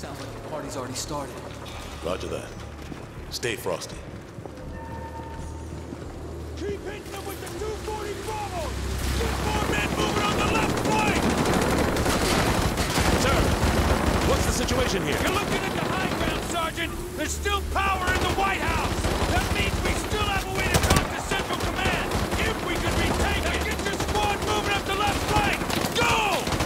Sounds like the party's already started. Roger that. Stay frosty. Keep hitting them with the 240 Bravos! Get more men moving on the left flank! Sir, what's the situation here? You're looking at the high ground, Sergeant! There's still power in the White House! That means we still have a way to talk to Central Command! If we could retake it! Get your squad moving up the left flank! Go!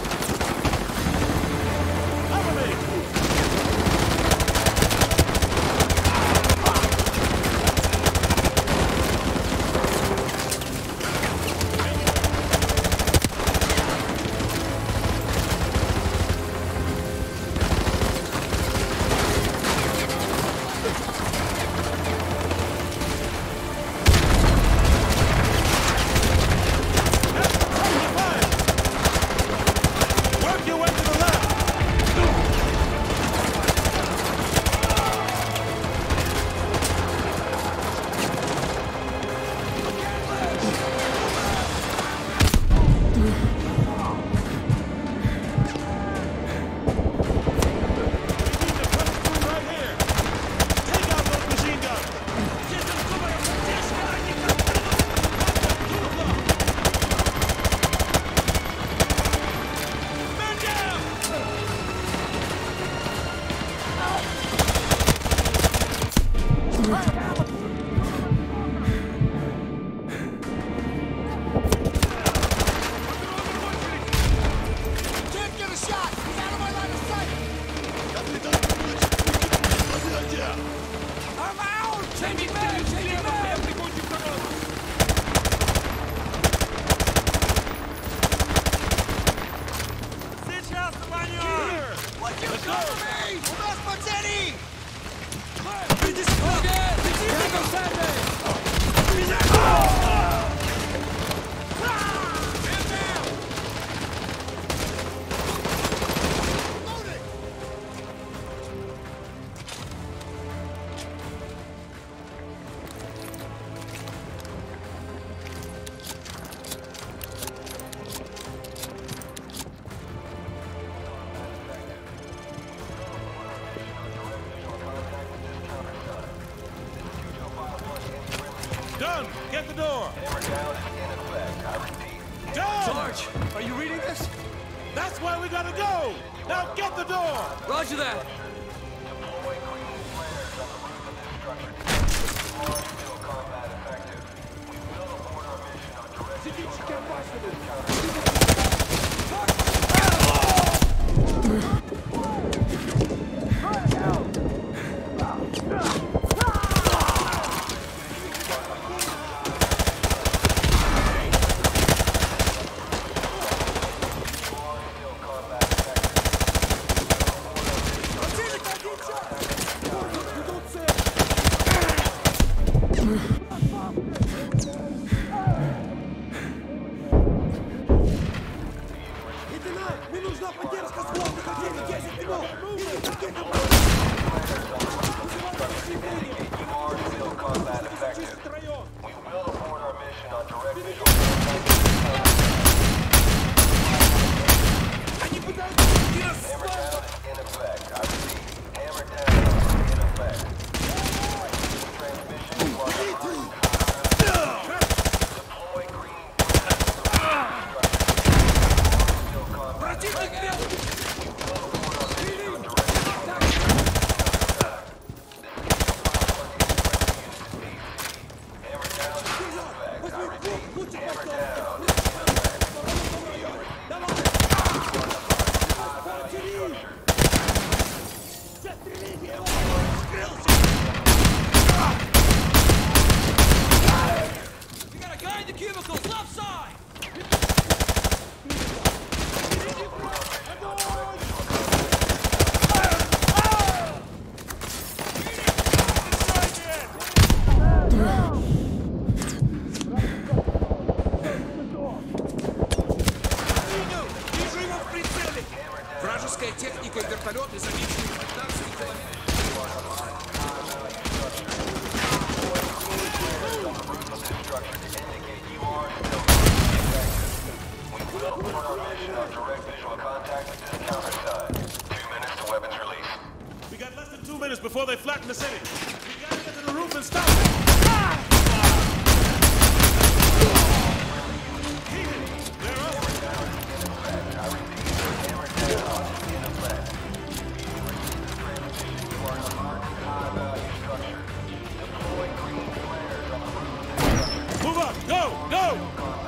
Done! Get the door! Hammerdown is in effect. I repeat. Done! Sarge, are you reading this? That's where we gotta go! Now get the door! Roger that. Deploy green flares on the roof of this structure. More still combat effective. We will abort our mission on direct visual contact with this Вражеская техника и вертолеты замечены в 15 километрах. We will report our mission on direct visual contact with this counter side. 2 minutes to weapons release. 2 minutes before they flatten the city. We gotta get to the roof and stop it. Move up! Go! Go!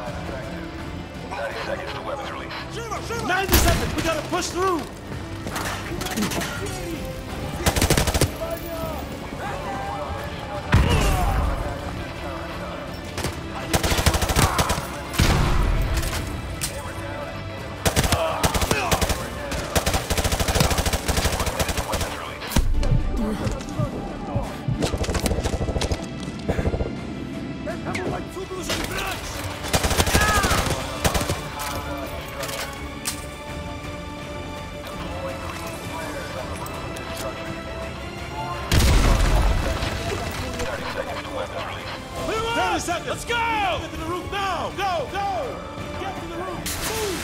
90 seconds to weapons release. 90 seconds! We gotta push through! Let's go! Get to the roof now! Go! Go! Get to the roof! Move!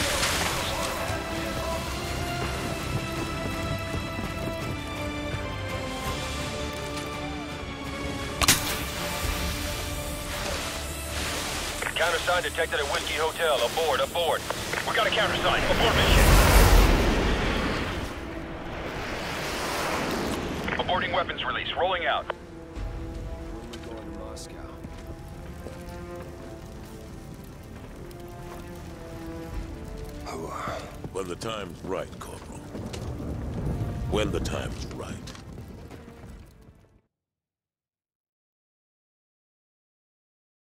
Countersign detected at Whiskey Hotel. Abort, abort. We got a countersign. Abort mission. Aborting weapons release. Rolling out. When we're going to Moscow. When the time's right, Corporal. When the time's right.